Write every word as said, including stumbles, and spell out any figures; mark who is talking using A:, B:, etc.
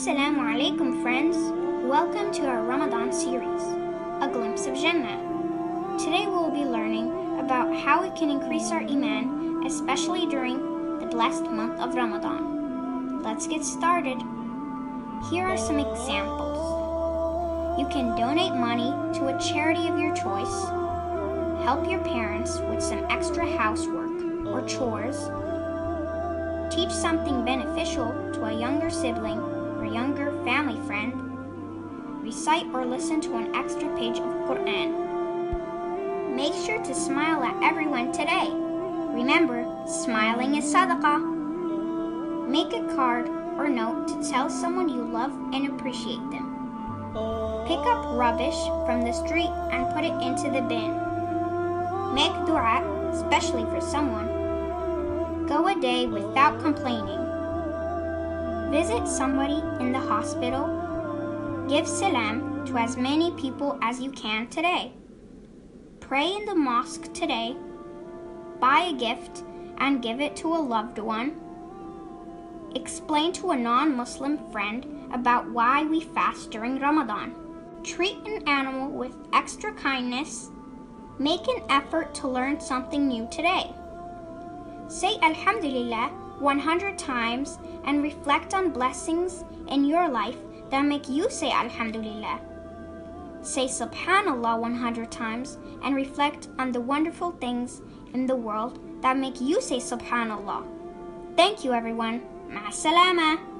A: Assalamu alaikum friends. Welcome to our Ramadan series, A Glimpse of Jannah. Today we will be learning about how we can increase our Iman, especially during the blessed month of Ramadan. Let's get started. Here are some examples. You can donate money to a charity of your choice, help your parents with some extra housework or chores, teach something beneficial to a younger sibling or younger family friend, recite or listen to an extra page of Quran. Make sure to smile at everyone today. Remember, smiling is sadaqah. Make a card or note to tell someone you love and appreciate them. Pick up rubbish from the street and put it into the bin. Make dua, especially for someone. Go a day without complaining. Visit somebody in the hospital. Give salam to as many people as you can today. Pray in the mosque today. Buy a gift and give it to a loved one. Explain to a non-Muslim friend about why we fast during Ramadan. Treat an animal with extra kindness. Make an effort to learn something new today. Say Alhamdulillah one hundred times and reflect on blessings in your life that make you say Alhamdulillah. Say Subhanallah one hundred times and reflect on the wonderful things in the world that make you say Subhanallah. Thank you everyone. Ma salama.